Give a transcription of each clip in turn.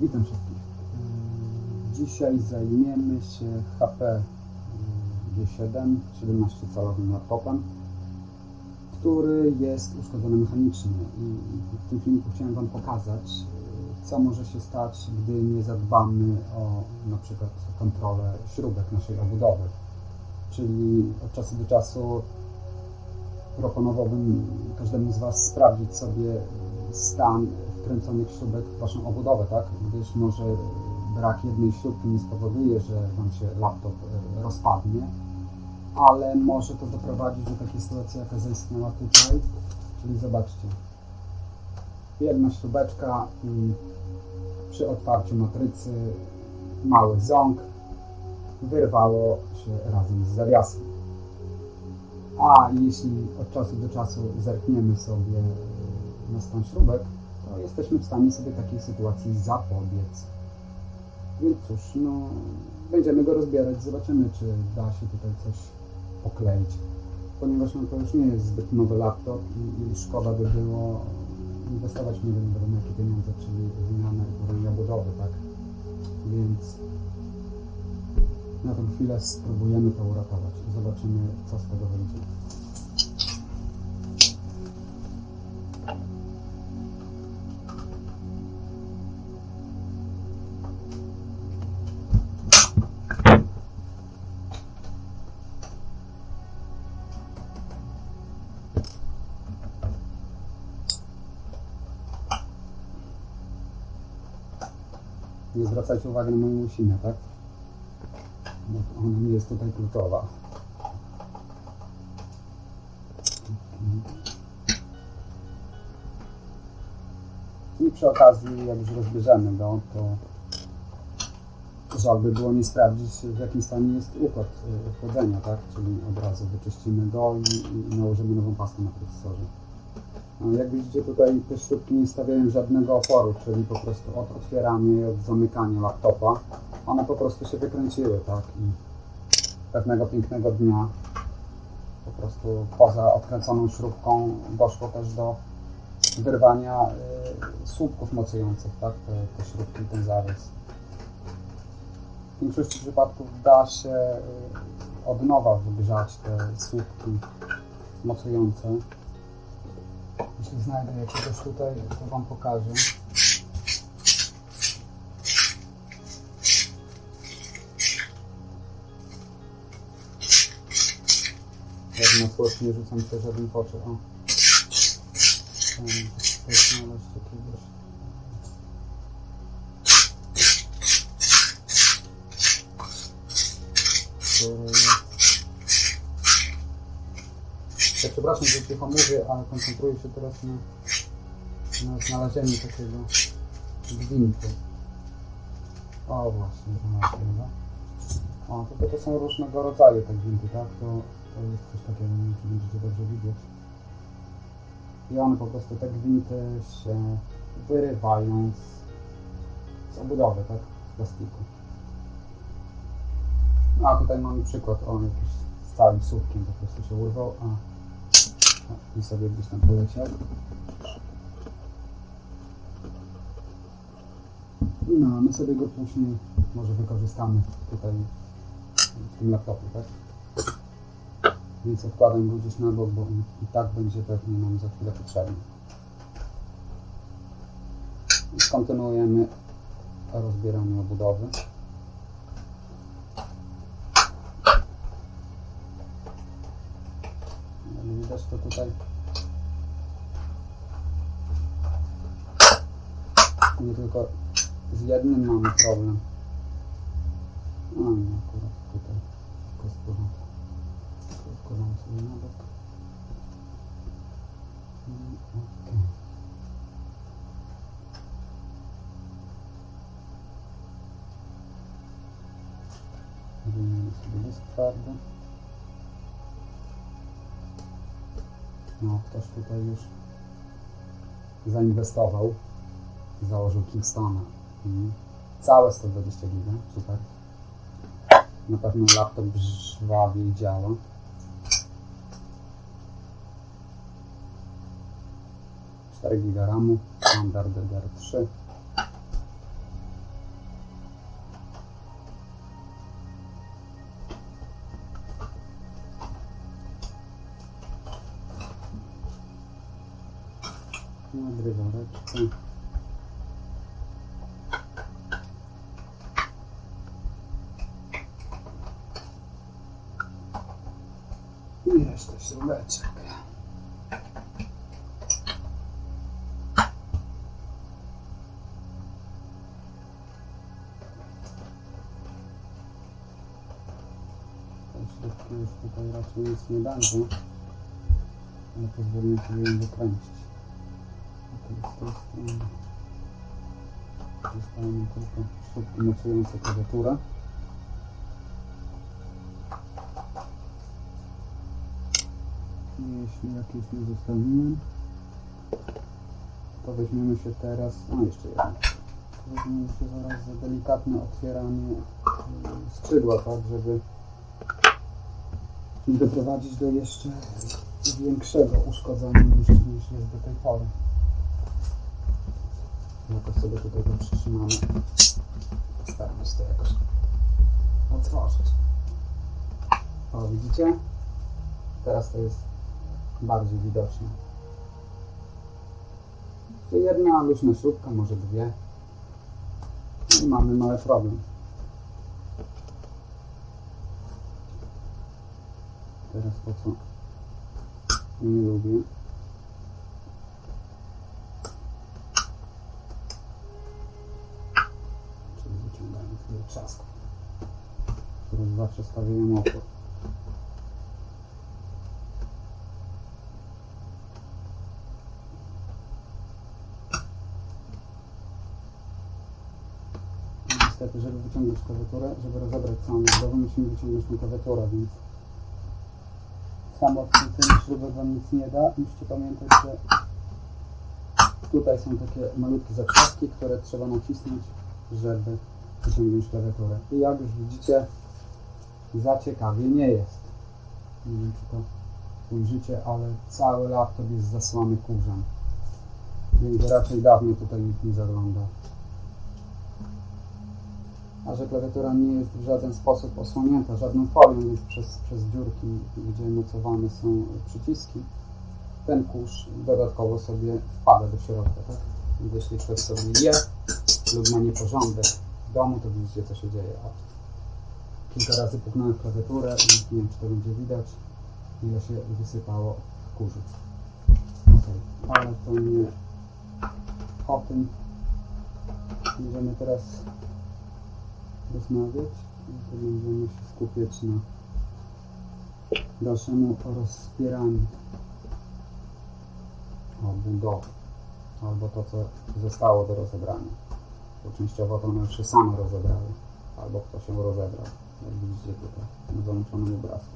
Witam wszystkich. Dzisiaj zajmiemy się HP G7 17-calowym laptopem, który jest uszkodzony mechanicznie i w tym filmiku chciałem Wam pokazać, co może się stać, gdy nie zadbamy o na przykład kontrolę śrubek naszej obudowy. Czyli od czasu do czasu proponowałbym każdemu z Was sprawdzić sobie stan wkręconych śrubek w Waszą obudowę, tak? Gdyż może brak jednej śrubki nie spowoduje, że Wam się laptop rozpadnie, ale może to doprowadzić do takiej sytuacji, jaka zaistniała tutaj. Czyli zobaczcie, jedna śrubeczka i przy otwarciu matrycy mały ząg wyrwało się razem z zawiasem. A jeśli od czasu do czasu zerkniemy sobie na stan śrubek, to jesteśmy w stanie sobie takiej sytuacji zapobiec. Więc cóż, będziemy go rozbierać, zobaczymy, czy da się tutaj coś pokleić. Ponieważ to już nie jest zbyt nowy laptop i szkoda by było inwestować nie wiem jakie pieniądze, czyli wymianę i obudowy, tak? Więc na tę chwilę spróbujemy to uratować. Zobaczymy, co z tego wyjdzie. Nie zwracajcie uwagi na moją łysinę, tak? Bo ona nie jest tutaj kluczowa. I przy okazji, jak już rozbierzemy go, to żal by było nie sprawdzić, w jakim stanie jest układ chłodzenia, tak? Czyli od razu wyczyścimy go i nałożymy nową pastę na procesorze. Jak widzicie, tutaj te śrubki nie stawiają żadnego oporu, czyli po prostu od otwierania i od zamykania laptopa one po prostu się wykręciły, tak? I pewnego pięknego dnia po prostu poza odkręconą śrubką doszło też do wyrwania słupków mocujących, tak? Te śrubki, ten zawies. W większości przypadków da się od nowa wygrzać te słupki mocujące. Jeśli znajdę jakiegoś tutaj, to Wam pokażę. Jak na słodki nie rzucam też żaden w oczy. O. Tutaj znaleźć jakiegoś. Ja przepraszam, że cicho mówię, ale koncentruję się teraz na znalezieniu takiego gwintu. O właśnie, znalazłem go. O, to są różnego rodzaju te gwinty, tak? To jest coś takiego, nie wiem, czy będziecie dobrze widzieć. I one po prostu, te gwinty się wyrywają z obudowy, tak? Z plastiku. No a tutaj mamy przykład, jakiś z całym słupkiem po prostu się urwał, i sobie gdzieś tam poleciał. No, my sobie go później może wykorzystamy tutaj w tym laptopie, tak? Więc odkładam go gdzieś na bok, bo i tak będzie pewnie nam za chwilę potrzebny. I kontynuujemy rozbieranie obudowy. Widać to tutaj. Nie tylko z jednym mamy problem. No nie, akurat tutaj tylko z porządku. Odkładam sobie na bok. Okay. Wyjmiemy sobie dysk twardy. No, ktoś tutaj już zainwestował, założył Kingstona. Całe 120 GB, super. Na pewno laptop żwawiej działa. 4 GB RAMu, standard DDR3. Nadrywareczkę. I resztę śrubeczek. Śrubki już tutaj raczej nic nie będą, ale pozwolimy sobie ją wykręcić. Z tej strony zostały nam tylko śrubki mocujące klawiaturę. I jeśli jakieś nie zostawiłem, to weźmiemy się teraz, jeszcze jedno. Weźmiemy się zaraz za delikatne otwieranie skrzydła, tak, żeby nie doprowadzić do jeszcze większego uszkodzenia niż jest do tej pory. Jakoś sobie tutaj to przytrzymamy. Staramy się to jakoś otworzyć. O, widzicie? Teraz to jest bardziej widoczne. To jedna luźna śrubka, może dwie. I mamy mały problem. Teraz to, co nie lubię. Czyli wyciągamy tyle trzasku, który zawsze stawiłem opór. Niestety, żeby wyciągnąć klawiaturę, żeby rozebrać całą budowę, musimy wyciągnąć tą klawiaturę, więc samo odkręcenie śrubek wam nic nie da. Musicie pamiętać, że tutaj są takie malutkie zatrzaski, które trzeba nacisnąć, żeby wyciągnąć klawiaturę. I jak już widzicie, za ciekawie nie jest. Nie wiem, czy to ujrzycie, ale cały laptop jest zasłany kurzem. Więc raczej dawno tutaj nikt nie zagląda. A że klawiatura nie jest w żaden sposób osłonięta żadną folią, więc przez dziurki, gdzie mocowane są przyciski, ten kurz dodatkowo sobie wpada do środka, tak? Więc jeśli ktoś sobie je lub ma nieporządek w domu, to widzicie, co się dzieje. A kilka razy puknąłem w klawiaturę i nie wiem, czy to będzie widać, ile się wysypało kurzu. Okay. Ale to nie o tym będziemy teraz rozmawiać, to będziemy się skupiać na dalszemu rozpieraniu budowy, albo to, co zostało do rozebrania, bo częściowo to one już się same rozebrały, albo ktoś się rozebrał, jak widzicie tutaj na załączonym obrazku.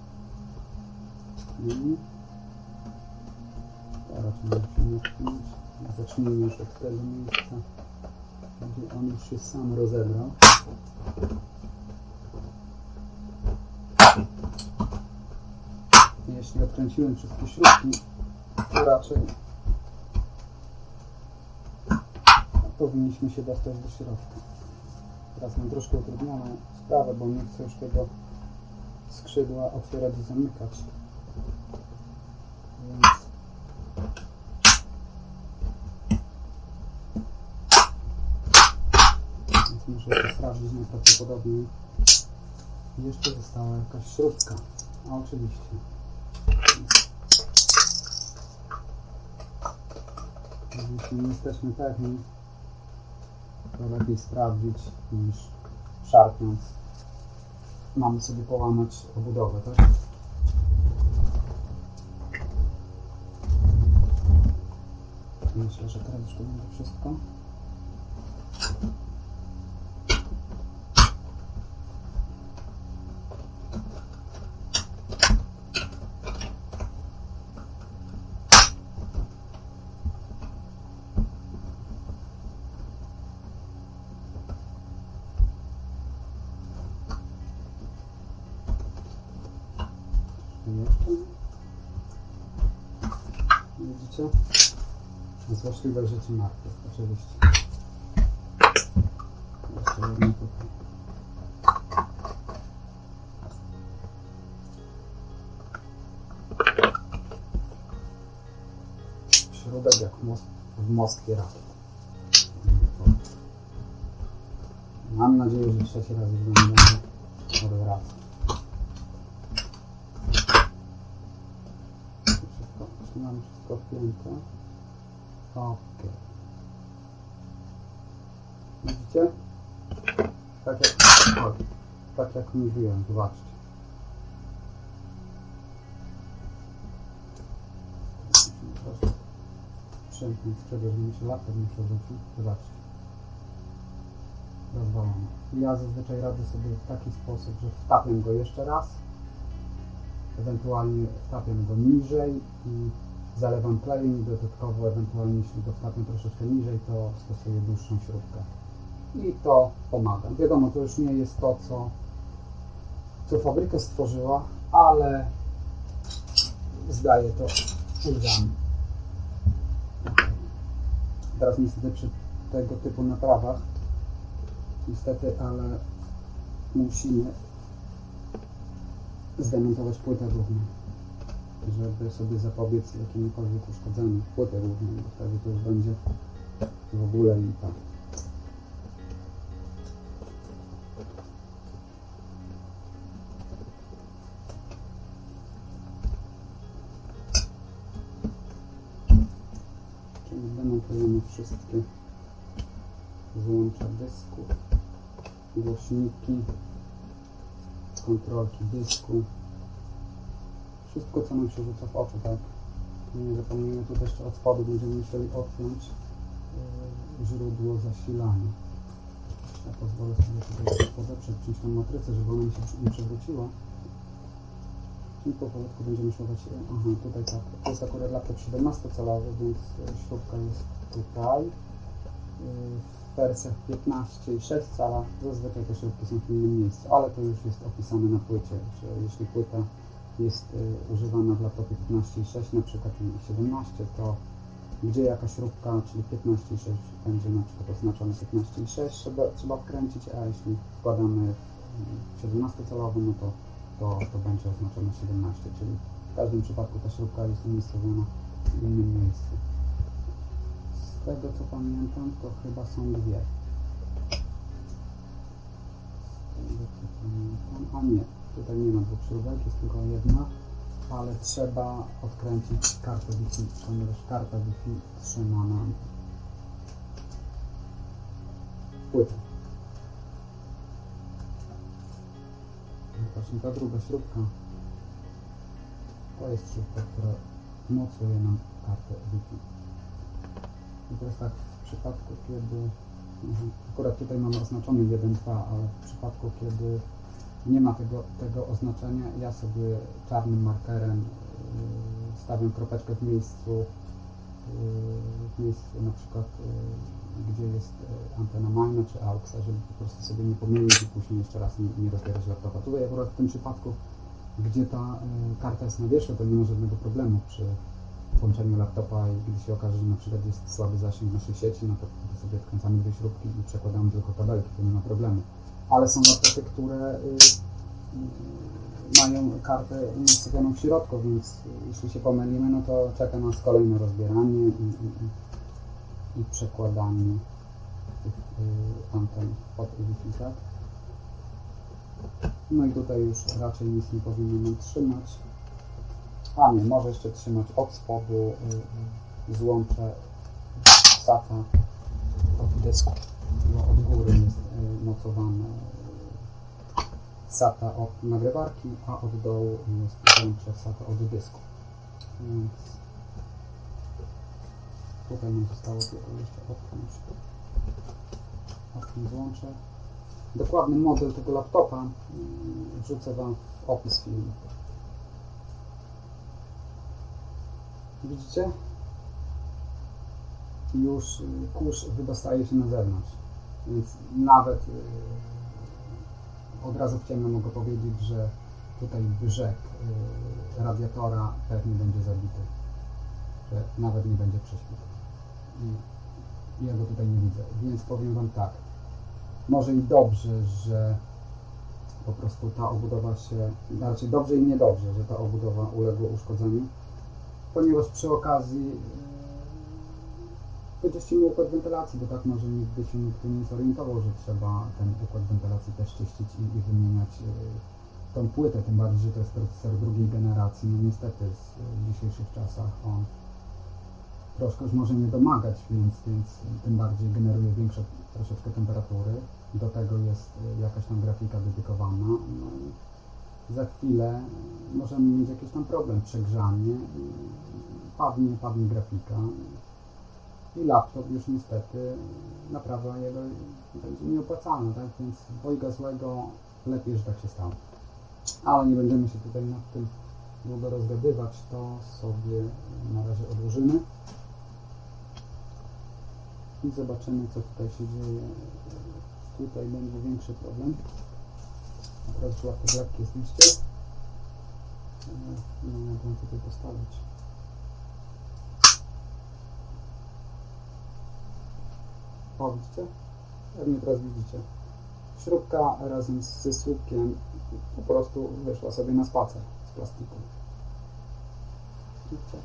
Teraz musimy odpiąć. Zacznijmy już od tego miejsca, gdzie on już się sam rozebrał. Jeśli odkręciłem wszystkie śrubki, to raczej powinniśmy się dostać do środka. Teraz mam troszkę utrudnioną sprawę, bo nie chcę już tego skrzydła otwierać i zamykać. Więc muszę to sprawdzić, najprawdopodobniej jeszcze została jakaś śrubka. A oczywiście. Jeśli nie jesteśmy pewni, to lepiej sprawdzić niż szarpiąc. Mamy sobie połamać obudowę, tak? Myślę, że teraz już to będzie wszystko. Widzicie? Złośliwe rzeczy martwych, oczywiście. Jeszcze jedno tutaj. Śrubek jak most w Moskwie rakiet. Mam nadzieję, że trzeci raz już będę odwracać. Mam wszystko wpięte. Ok. Widzicie? Tak jak mówiłem, zobaczcie. Przemknąć z czego, żeby mi się laptop nie przewrócił. Zobaczcie. Rozwalone. Ja zazwyczaj radzę sobie w taki sposób, że wtapiam go jeszcze raz. Ewentualnie wtapiam go niżej i zalewam klejem i dodatkowo, ewentualnie jeśli go wtapiam troszeczkę niżej, to stosuję dłuższą śrubkę. I to pomaga. Wiadomo, to już nie jest to, co fabryka stworzyła, ale zdaje to egzamin. Teraz niestety przy tego typu naprawach, ale musimy zdemontować płytę równą, żeby sobie zapobiec jakimkolwiek uszkodzeniu płyty równej, bo wtedy to już będzie w ogóle lipa. Czyli demontujemy wszystkie złącza dysków, głośniki, kontrolki dysku, wszystko co nam się rzuca w oczy, tak? Nie zapomnijmy, tu jeszcze od spodu będziemy musieli odpiąć źródło zasilania. Ja pozwolę sobie tutaj pozeprzeć czymś tą matrycę, żeby ona mi się nie przewróciła. I powolutku będziemy szukać. Aha, tutaj tak. To jest akurat laptop 17-calowy, więc śrubka jest tutaj. W wersjach 15 i 6 cala zazwyczaj te śrubki są w innym miejscu, ale to już jest opisane na płycie, że jeśli płyta jest używana w laptopie 15 i 6, na przykład i 17, to gdzie jaka śrubka, czyli 15 i 6 będzie na przykład oznaczone 15 i 6, trzeba wkręcić, a jeśli wkładamy 17-calowy, no to będzie oznaczone 17, czyli w każdym przypadku ta śrubka jest umiejscowiona w innym miejscu. Z tego co pamiętam, to chyba są dwie. Z tego co pamiętam, a nie, tutaj nie ma dwóch śrubek, jest tylko jedna, ale trzeba odkręcić kartę Wi-Fi, ponieważ karta Wi-Fi trzyma nam płytę. Właśnie ta druga śrubka to jest śrubka, która mocuje nam kartę Wi-Fi. I to jest tak w przypadku, kiedy akurat tutaj mamy oznaczony 1.2, ale w przypadku, kiedy nie ma tego oznaczenia, ja sobie czarnym markerem stawiam kropeczkę w miejscu na przykład gdzie jest antena Mine czy AUX, żeby po prostu sobie nie pomylić i później jeszcze raz nie rozbierać laptopa. Tutaj akurat w tym przypadku, gdzie ta karta jest na wierzchu, to nie ma żadnego problemu przy włączeniu laptopa i gdy się okaże, że na przykład jest słaby zasięg naszej sieci, no to sobie odkręcamy dwie śrubki i przekładamy tylko kabelki, to nie ma problemu. Ale są laptopy, które mają kartę umiejscowioną w środku, więc jeśli się pomylimy, no to czeka nas kolejne rozbieranie i przekładanie tych anten pod Wi-Fi, tak? No i tutaj już raczej nic nie powinno nam trzymać. A nie, może jeszcze trzymać od spodu złącze SATA od dysku, bo od góry jest mocowane SATA od nagrywarki, a od dołu jest złącze SATA od dysku. Więc tutaj nam zostało tylko jeszcze odpiąć złącze. Dokładny model tego laptopa wrzucę Wam w opis filmu. Widzicie? Już kurz wydostaje się na zewnątrz, więc nawet od razu w ciemno mogę powiedzieć, że tutaj brzeg radiatora pewnie będzie zabity, że nawet nie będzie prześwitł. I ja go tutaj nie widzę, więc powiem Wam tak, może i dobrze, że po prostu ta obudowa się, znaczy dobrze i niedobrze, że ta obudowa uległa uszkodzeniu, ponieważ przy okazji Wyczyścimy układ wentylacji, bo tak może nigdy się nikt nie zorientował, że trzeba ten układ wentylacji też czyścić i wymieniać tą płytę, tym bardziej, że to jest procesor drugiej generacji. No niestety w dzisiejszych czasach on troszkę już może nie domagać, więc tym bardziej generuje większe troszeczkę temperatury. Do tego jest jakaś tam grafika dedykowana. No i za chwilę możemy mieć jakiś tam problem, przegrzanie, padnie grafika i laptop już niestety naprawa jego będzie nieopłacalna, tak? Więc dwojga złego, lepiej, że tak się stało. Ale nie będziemy się tutaj nad tym długo rozgadywać, to sobie na razie odłożymy i zobaczymy, co tutaj się dzieje. Tutaj będzie większy problem. A teraz laptop lekki jest liście. Nie wiem, jak mam tutaj postawić. O, widzicie? Pewnie teraz widzicie. Śrubka razem ze słupkiem po prostu wyszła sobie na spacer z plastiku. Widzicie?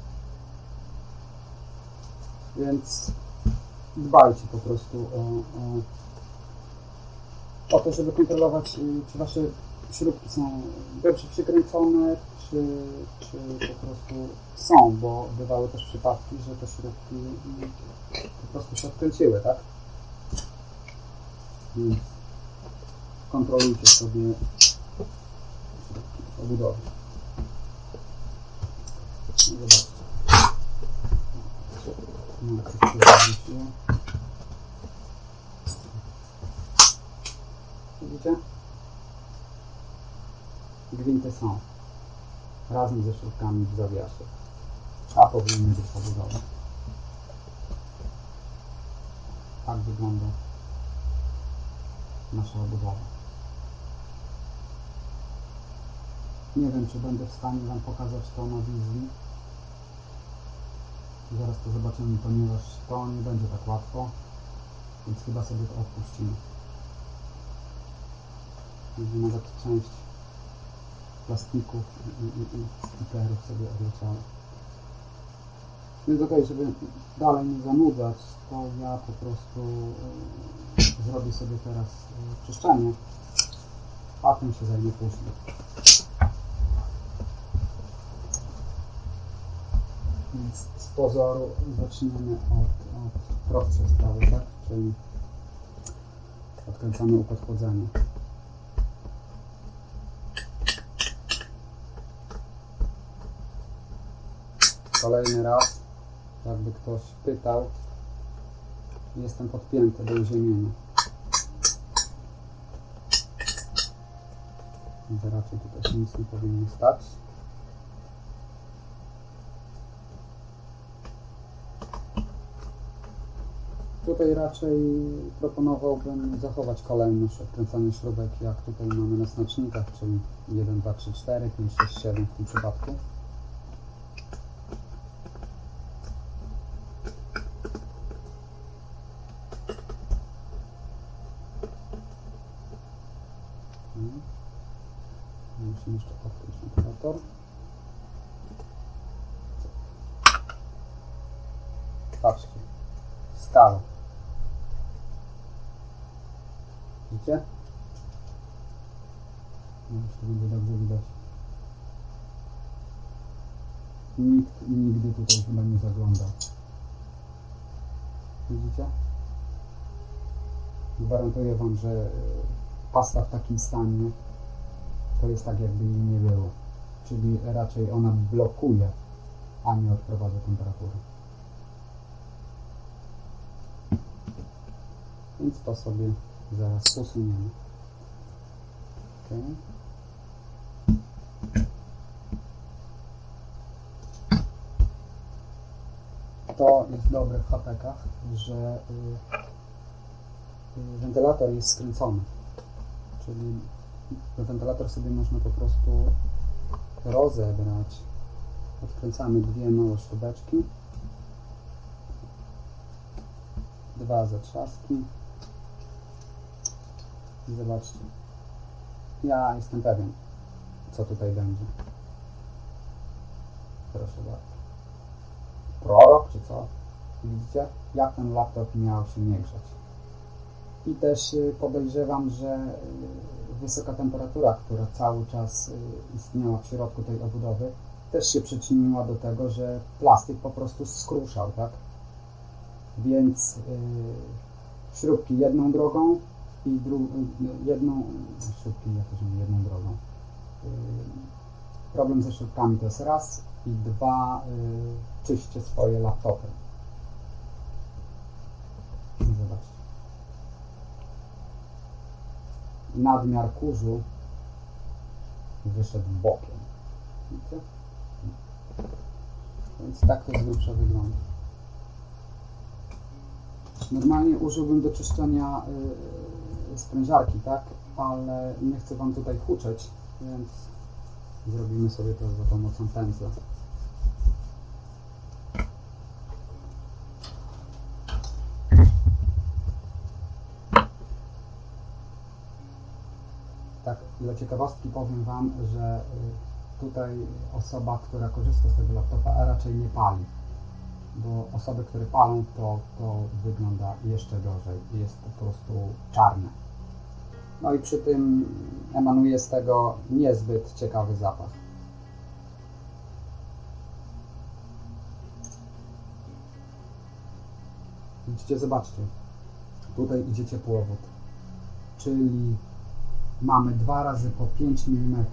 Więc dbajcie po prostu o to, żeby kontrolować, czy wasze śrubki są dobrze przykręcone, czy po prostu są, bo bywały też przypadki, że te śrubki po prostu się odkręciły, tak? Więc kontrolujcie sobie śrubki obudowy. Zobaczcie. No, widzicie? Gwinty są razem ze śrubkami w zawiasie, a powinny być obudowe. Tak wygląda nasza obudowa. Nie wiem, czy będę w stanie Wam pokazać to na wizji. Zaraz to zobaczymy, ponieważ to nie będzie tak łatwo, więc chyba sobie to odpuścimy. Będzie nawet część plastików i stickerów sobie odleciały. Więc okej, żeby dalej nie zanudzać, to ja po prostu zrobię sobie teraz czyszczenie, a tym się zajmę później. Więc z pozoru zaczniemy od prostszej sprawy, tak? Czyli odkręcamy układ chłodzenia. Kolejny raz, jakby ktoś pytał, jestem podpięty do uziemienia. Więc raczej tutaj się nic nie powinno stać. Tutaj raczej proponowałbym zachować kolejność odkręcania śrubek, jak tutaj mamy na znacznikach, czyli 1, 2, 3, 4, 5, 6, 7 w tym przypadku. Musimy jeszcze odkryć wentylator. Patrzcie, skala. Widzicie? No, już to będzie dobrze widać. Nikt nigdy tutaj chyba nie zaglądał. Widzicie? Gwarantuję Wam, że pasta w takim stanie to jest tak, jakby jej nie było. Czyli raczej ona blokuje, a nie odprowadza temperatury. Więc to sobie zaraz usuniemy. Okay. To jest dobre w HP-kach, że wentylator jest skręcony. Czyli wentylator sobie można po prostu rozebrać. Odkręcamy dwie małe śrubeczki, dwa zatrzaski i zobaczcie, ja jestem pewien, co tutaj będzie. Proszę bardzo. Prorok czy co? Widzicie, jak ten laptop miał się nie grzeć. I też podejrzewam, że wysoka temperatura, która cały czas istniała w środku tej obudowy, też się przyczyniła do tego, że plastik po prostu skruszał, tak? Więc śrubki jedną drogą i jedną drogą. Problem ze śrubkami to jest raz i dwa, czyście swoje laptopy. Zobaczcie. Nadmiar kurzu wyszedł bokiem. Widzicie? Więc tak to z grubsza wygląda. Normalnie użyłbym do czyszczenia sprężarki, tak? Ale nie chcę Wam tutaj huczeć, więc zrobimy sobie to za pomocą pędzla. Tak, dla ciekawostki powiem Wam, że tutaj osoba, która korzysta z tego laptopa, raczej nie pali. Bo osoby, które palą, to wygląda jeszcze gorzej. Jest po prostu czarne. No i przy tym emanuje z tego niezbyt ciekawy zapach. Widzicie, zobaczcie. Tutaj idzie ciepłowód. Czyli mamy 2 razy po 5 mm.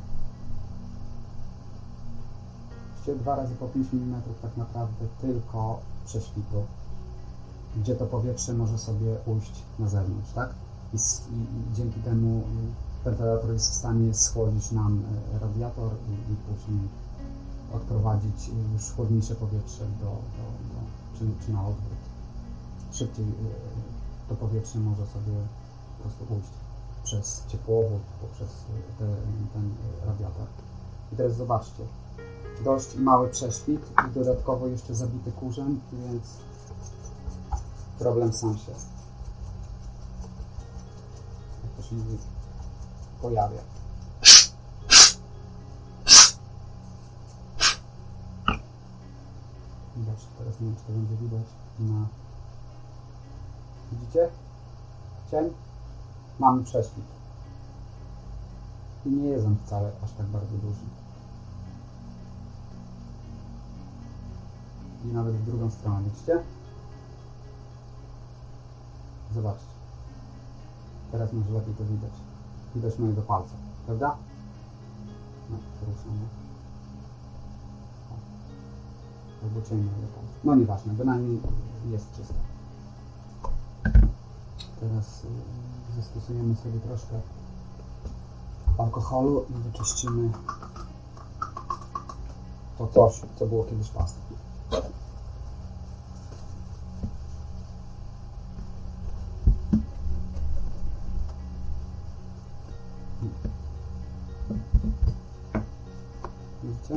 2 razy po 5 mm tak naprawdę tylko prześwitu, gdzie to powietrze może sobie ujść na zewnątrz, tak? I dzięki temu wentylator jest w stanie schłodzić nam radiator i później odprowadzić już chłodniejsze powietrze czy na odwrót. Szybciej to powietrze może sobie po prostu ujść przez ciepłowód, poprzez ten radiator. I teraz zobaczcie. Dość mały prześwit i dodatkowo jeszcze zabity kurzem, więc problem sam się, jak to się mówi, pojawia. Zobaczcie, teraz nie wiem, czy to będzie widać na... Widzicie? Cień? Mamy prześwit. I nie jest on wcale aż tak bardzo duży. I nawet w drugą stronę, widzicie? Zobaczcie. Teraz może lepiej to widać. Widać mojego palca, prawda? No, poruszamy. Albo cień mojego palca. No nieważne, bynajmniej jest czysto. Teraz zastosujemy sobie troszkę alkoholu i wyczyścimy to coś, co było kiedyś pastą. Widzicie?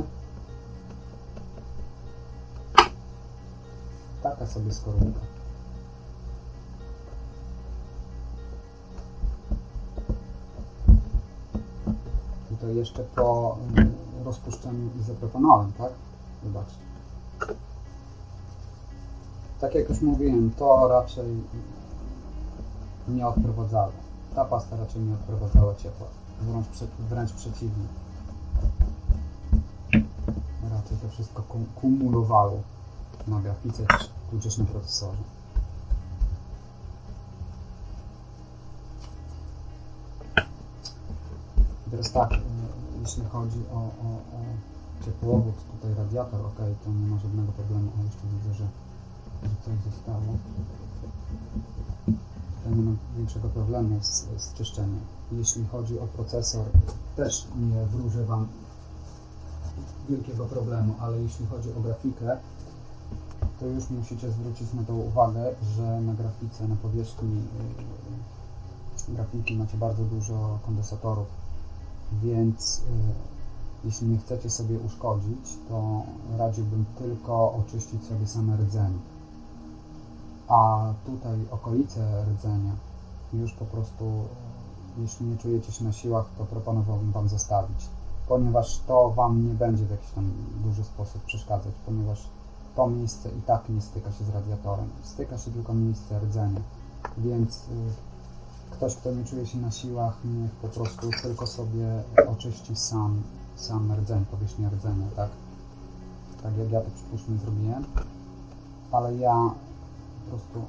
Taka sobie skorupka. Tutaj jeszcze po rozpuszczeniu izopropanołem, tak? Zobaczcie. Tak jak już mówiłem, to raczej nie odprowadzało. Ta pasta raczej nie odprowadzała ciepła. Wręcz przeciwnie. Raczej to wszystko kumulowało na grafice tudzież na procesorze. I teraz tak, jeśli chodzi o ciepłowód, tutaj radiator, ok, to nie ma żadnego problemu, ale jeszcze widzę, że coś zostało. Tutaj nie ma większego problemu z czyszczeniem. Jeśli chodzi o procesor, też nie wróżę Wam wielkiego problemu, ale jeśli chodzi o grafikę, to już musicie zwrócić na to uwagę, że na grafice, na powierzchni grafiki macie bardzo dużo kondensatorów, więc jeśli nie chcecie sobie uszkodzić, to radziłbym tylko oczyścić sobie same rdzenie. A tutaj okolice rdzenia już po prostu, jeśli nie czujecie się na siłach, to proponowałbym Wam zostawić, ponieważ to Wam nie będzie w jakiś tam duży sposób przeszkadzać, ponieważ to miejsce i tak nie styka się z radiatorem. Styka się tylko miejsce rdzenia. Więc ktoś, kto nie czuje się na siłach, niech po prostu tylko sobie oczyści sam rdzeń, powierzchnię rdzenia, tak? Tak jak ja to przypuśćmy zrobiłem. Ale ja po prostu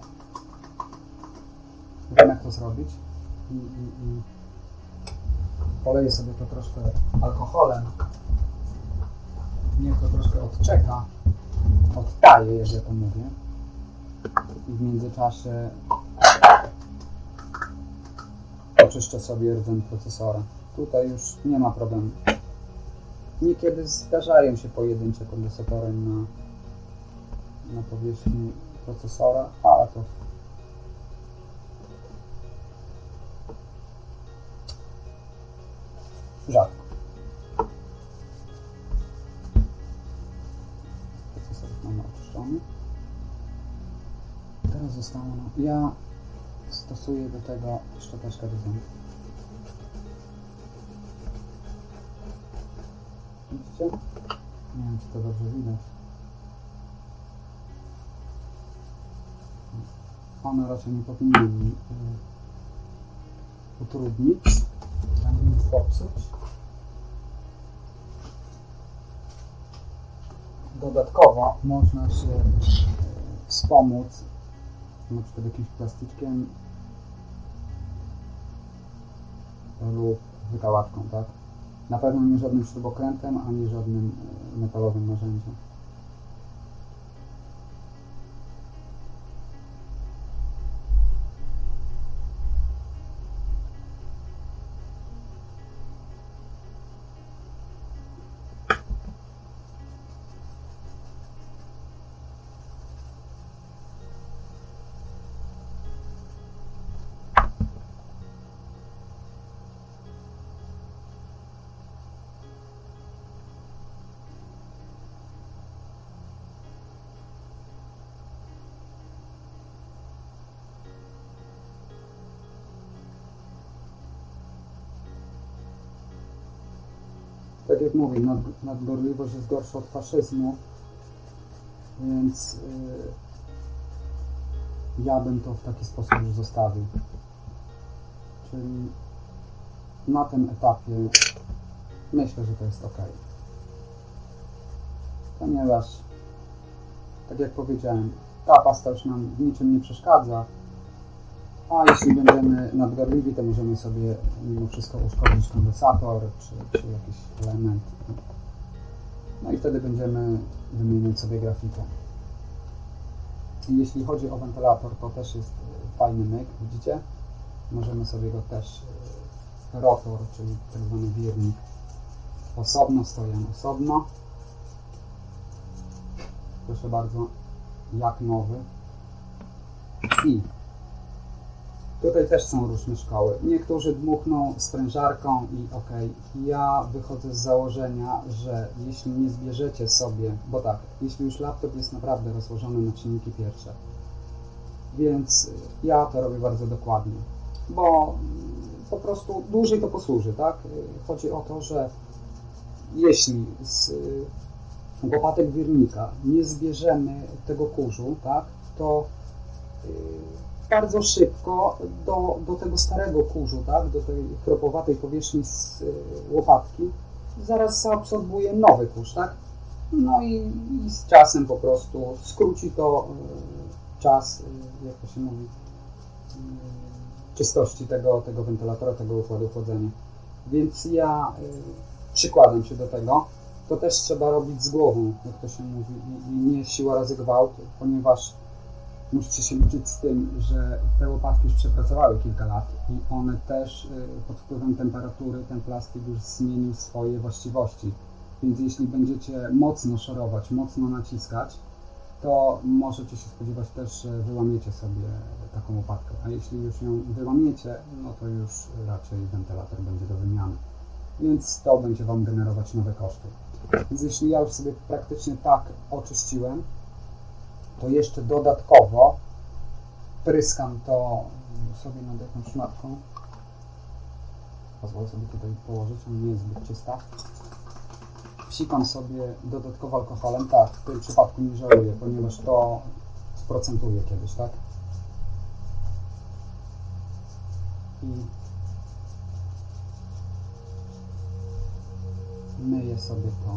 wiem, jak to zrobić i poleję sobie to troszkę alkoholem. Niech to troszkę odczeka, odtaje, jak ja to mówię. I w międzyczasie oczyszczę sobie rdzeń procesora. Tutaj już nie ma problemu. Niekiedy zdarzają się pojedyncze kondensatory na powierzchni procesora, ale to rzadko. Procesor mamy oczyszczony. Teraz zostało nam... Ja stosuję do tego szczoteczkę do zębów. Widzicie? Nie wiem, czy to dobrze widać. One raczej nie powinny mi utrudnić, ani nic popsuć. Dodatkowo można się wspomóc na przykład jakimś plasticzkiem lub wykałaczką, tak? Na pewno nie żadnym śrubokrętem, ani żadnym metalowym narzędziem. Tak jak mówię, nadgorliwość jest gorsza od faszyzmu, więc ja bym to w taki sposób już zostawił. Czyli na tym etapie myślę, że to jest ok. Ponieważ, tak jak powiedziałem, ta pasta już nam w niczym nie przeszkadza, a jeśli będziemy nadgorliwi, to możemy sobie mimo wszystko uszkodzić kondensator czy jakiś element. No i wtedy będziemy wymieniać sobie grafikę. I jeśli chodzi o wentylator, to też jest fajny myk, widzicie? Możemy sobie go też, rotor, czyli tak zwany wirnik, osobno, stojan osobno. Proszę bardzo, jak nowy. I tutaj też są różne szkoły. Niektórzy dmuchną sprężarką i ok. Ja wychodzę z założenia, że jeśli nie zbierzecie sobie, bo tak, jeśli już laptop jest naprawdę rozłożony na czynniki pierwsze, więc ja to robię bardzo dokładnie, bo po prostu dłużej to posłuży, tak? Chodzi o to, że jeśli z łopatek wirnika nie zbierzemy tego kurzu, tak, to bardzo szybko do tego starego kurzu, tak, do tej chropowatej powierzchni z łopatki zaraz zaabsorbuje nowy kurz, tak? No i z czasem po prostu skróci to czas, jak to się mówi, czystości tego wentylatora, tego układu chłodzenia. Więc ja przykładam się do tego. To też trzeba robić z głową, jak to się mówi, i nie siła razy gwałt, ponieważ musicie się liczyć z tym, że te łopatki już przepracowały kilka lat i one też pod wpływem temperatury ten plastik już zmienił swoje właściwości. Więc jeśli będziecie mocno szorować, mocno naciskać, to możecie się spodziewać też, że wyłamiecie sobie taką łopatkę. A jeśli już ją wyłamiecie, no to już raczej wentylator będzie do wymiany. Więc to będzie Wam generować nowe koszty. Więc jeśli ja już sobie praktycznie tak oczyściłem, to jeszcze dodatkowo pryskam to sobie nad jakąś szmatką. Pozwolę sobie tutaj położyć, ona nie jest zbyt czysta. Psikam sobie dodatkowo alkoholem, tak, w tym przypadku nie żałuję, ponieważ to sprocentuje kiedyś, tak? I myję sobie to.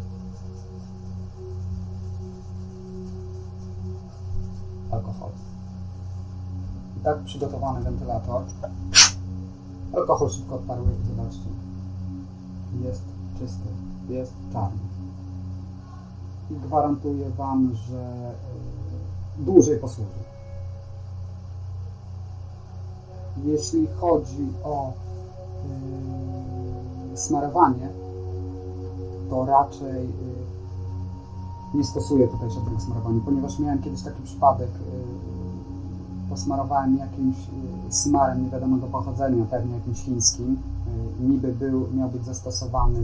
Alkohol. I tak przygotowany wentylator. Alkohol szybko odparuje, zobaczcie. Jest czysty, jest czarny. I gwarantuję Wam, że dłużej posłuży. Jeśli chodzi o smarowanie, to raczej nie stosuję tutaj żadnego smarowania, ponieważ miałem kiedyś taki przypadek, posmarowałem jakimś smarem niewiadomego pochodzenia, pewnie jakimś chińskim, niby miał być zastosowany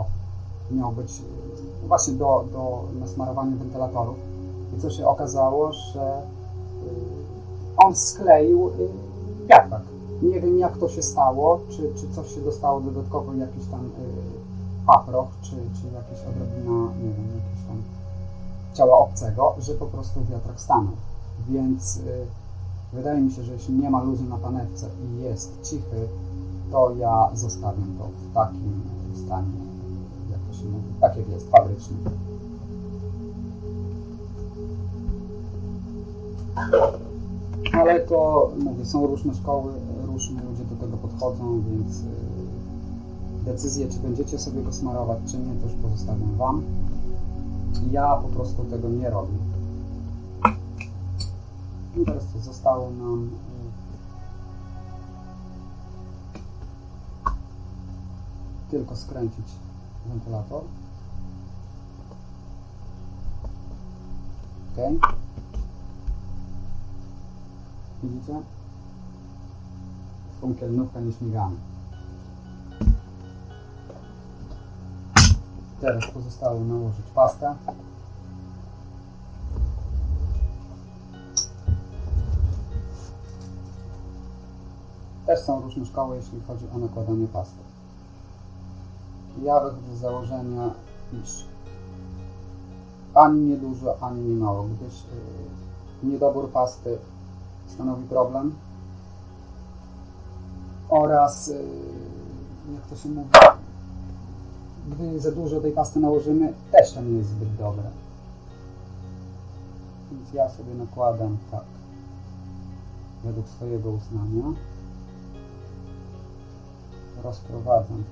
właśnie do nasmarowania wentylatorów i co się okazało, że on skleił wiatrak. Nie wiem, jak to się stało, czy coś się dostało dodatkowo, jakiś tam paproch, czy jakaś odrobina, nie wiem, jakieś tam ciała obcego, że po prostu wiatrak stanął. Więc wydaje mi się, że jeśli nie ma luzu na panewce i jest cichy, to ja zostawiam to w takim stanie, jak to się mówi, tak jak jest, fabryczny. Ale to, mówię, są różne szkoły, różni ludzie do tego podchodzą, więc decyzję, czy będziecie sobie go smarować, czy nie, to już pozostawiam Wam. Ja po prostu tego nie robię. I teraz to zostało nam tylko skręcić wentylator. Ok. Widzicie? Funkielnówka nieśmigana. Teraz pozostało nałożyć pastę. Też są różne szkoły, jeśli chodzi o nakładanie pasty. Ja wychodzę z założenia, iż ani nie dużo, ani nie mało, gdyż niedobór pasty stanowi problem oraz, jak to się mówi, gdy za dużo tej pasty nałożymy, też to nie jest zbyt dobre. Więc ja sobie nakładam tak, według swojego uznania. Rozprowadzam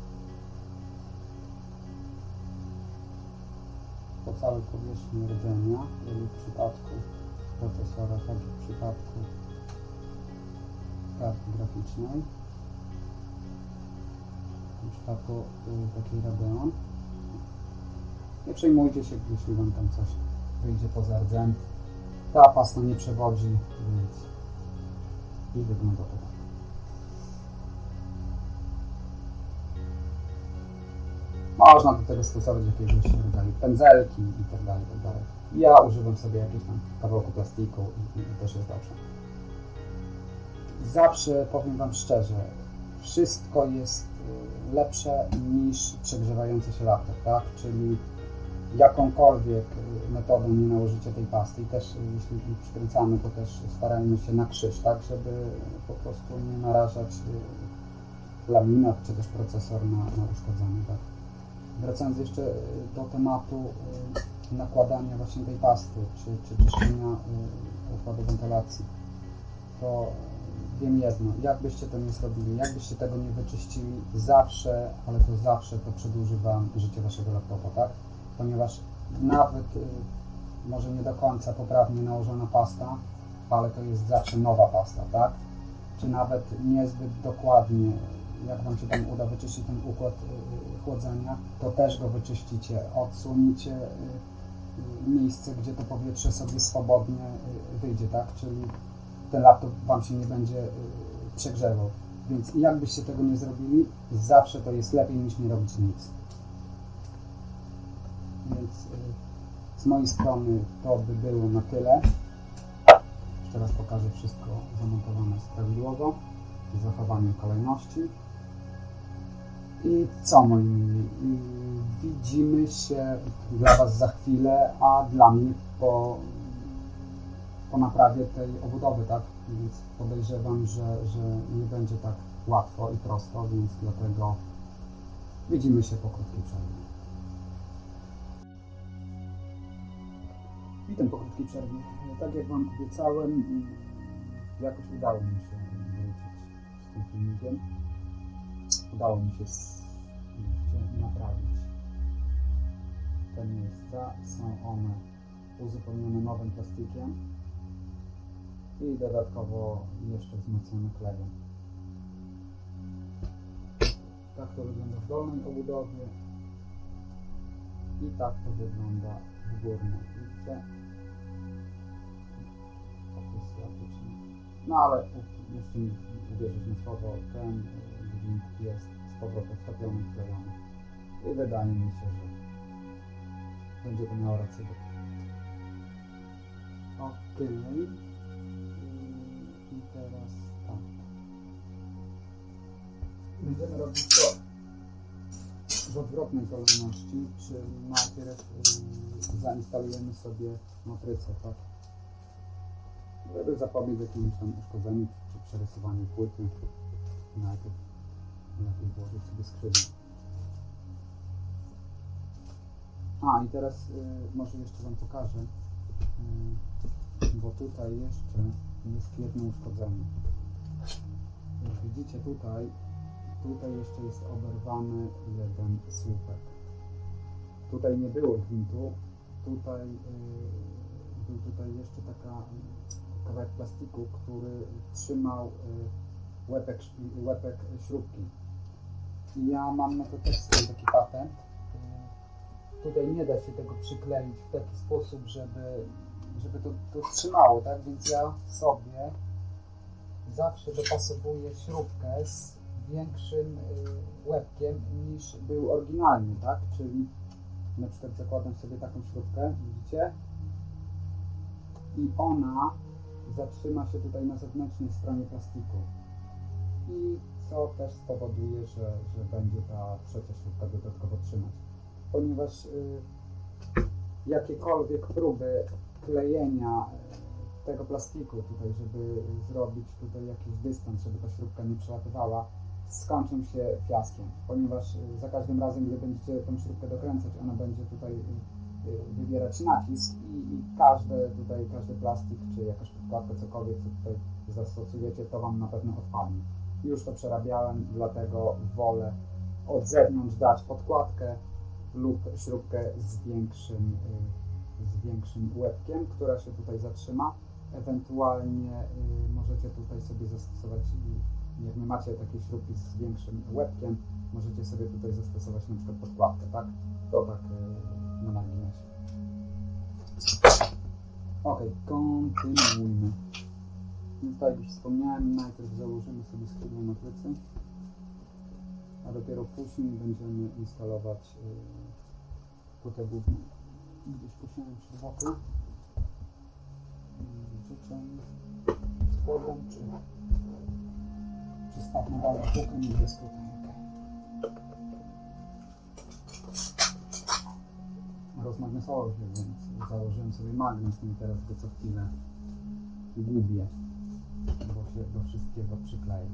po całej powierzchni rdzenia, czyli w przypadku procesora, tak jak w przypadku karty graficznej. W przypadku takiej Radeon. Nie przejmujcie się, jeśli Wam tam coś wyjdzie poza rdzeń. Ta pasta nie przewodzi, więc i wygląda to tak. Można do tego stosować jakiegoś rodzaju pędzelki itd. Ja używam sobie jakiegoś tam kawałku plastiku i też jest dobrze. Zawsze powiem Wam szczerze, wszystko jest lepsze niż przegrzewający się laptop, tak? Czyli jakąkolwiek metodą nie nałożycie tej pasty i też jeśli przykręcamy, to też starajmy się na krzyż, tak? Żeby po prostu nie narażać laminat czy też procesor na uszkodzenie, tak? Wracając jeszcze do tematu nakładania właśnie tej pasty, czy czyszczenia układu wentylacji, to wiem jedno, jakbyście to nie zrobili, jakbyście tego nie wyczyścili, zawsze, ale to zawsze to przedłuży Wam życie Waszego laptopa, tak? Ponieważ nawet, może nie do końca poprawnie nałożona pasta, ale to jest zawsze nowa pasta, tak? Czy nawet niezbyt dokładnie, jak Wam się tam uda wyczyścić ten układ chłodzenia, to też go wyczyścicie, odsunicie miejsce, gdzie to powietrze sobie swobodnie wyjdzie, tak? Czyli ten laptop Wam się nie będzie przegrzewał. Więc jakbyście tego nie zrobili, zawsze to jest lepiej niż nie robić nic. Więc z mojej strony to by było na tyle. Jeszcze raz pokażę wszystko zamontowane prawidłowo, z zachowaniem kolejności. I co, moi mili? widzimy się dla Was za chwilę, a dla mnie po naprawie tej obudowy, tak? Więc podejrzewam, że nie będzie tak łatwo i prosto, więc dlatego widzimy się po krótkiej przerwie. Witam po krótkiej przerwie. Tak jak Wam obiecałem, jakoś udało mi się wrócić z tym filmikiem. Udało mi się naprawić te miejsca. Są one uzupełnione nowym plastikiem i dodatkowo jeszcze wzmocnione klejem. Tak to wygląda w dolnej obudowie i tak to wygląda w górnej. Widzicie? No ale jeszcze nie uwierzyć na słowo, ten gwint jest z powrotem wtopiony i wklejony. I wydaje mi się, że będzie to miało rację bytu. Ok. I teraz tak. Będziemy robić to w odwrotnej kolejności, czyli najpierw zainstalujemy sobie matrycę, tak? Żeby zapobiec jakimś tam uszkodzeniu czy przerysowaniu płyty, najpierw lepiej włożyć sobie skrzydła. I teraz może jeszcze Wam pokażę, bo tutaj jeszcze jest jedno uszkodzenie. Jak widzicie tutaj jeszcze jest oberwany jeden słupek. Tutaj nie było gwintu, był tutaj jeszcze kawałek plastiku, który trzymał łepek śrubki. I ja mam na to też swój taki patent. Tutaj nie da się tego przykleić w taki sposób, żeby to trzymało, tak? Więc ja sobie zawsze dopasowuję śrubkę z większym łebkiem niż był oryginalnie, tak? Czyli na przykład zakładam sobie taką śrubkę, widzicie? I ona zatrzyma się tutaj na zewnętrznej stronie plastiku. I co też spowoduje, że będzie ta trzecia śrubka dodatkowo trzymać. Ponieważ jakiekolwiek próby klejenia tego plastiku tutaj, żeby zrobić tutaj jakiś dystans, żeby ta śrubka nie przelatywała, skończą się fiaskiem, ponieważ za każdym razem, gdy będziecie tą śrubkę dokręcać, ona będzie tutaj wywierać nacisk i każdy plastik, czy jakaś podkładka, cokolwiek, co tutaj zastosujecie, to Wam na pewno odpadnie. Już to przerabiałem, dlatego wolę od zewnątrz dać podkładkę lub śrubkę z większym łebkiem, która się tutaj zatrzyma. Ewentualnie możecie tutaj sobie zastosować, jak nie macie takiej śrubki z większym łebkiem, możecie sobie tutaj zastosować na przykład podkładkę, tak? To tak na marginesie. Ok, kontynuujmy. Więc tak jak już wspomniałem, najpierw założymy sobie skrzydło matrycy, a dopiero później będziemy instalować płytę główną. Gdzieś posiałem przy boku. Życzę spodem, czy spadnę dalej półkę, nie jest tutaj. Rozmagnesował się, więc założyłem sobie magnes i teraz go co chwilę gubię, bo się do wszystkiego przyklei.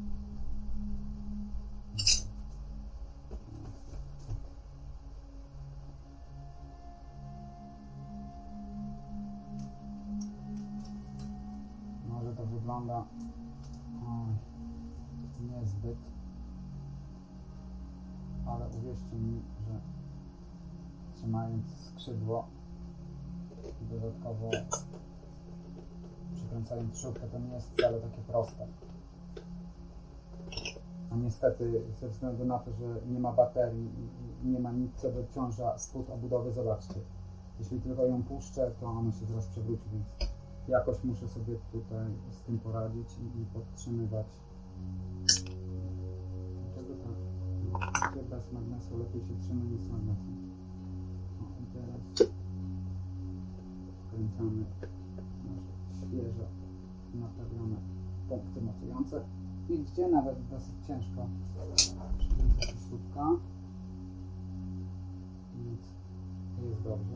Może to wygląda niezbyt, ale uwierzcie mi, że trzymając skrzydło i dodatkowo przykręcając śrubkę, to nie jest wcale takie proste. A niestety ze względu na to, że nie ma baterii i nie ma nic, co dociąża spód obudowy, zobaczcie. Jeśli tylko ją puszczę, to ona się zaraz przewróci, więc jakoś muszę sobie tutaj z tym poradzić i podtrzymywać. Dlaczego tak? Bez magnesu lepiej się trzyma niż z magnesem. I teraz wkręcamy nasze świeżo naprawione punkty mocujące. Widzicie, nawet dosyć ciężko przykręca się śrubka. Więc jest dobrze.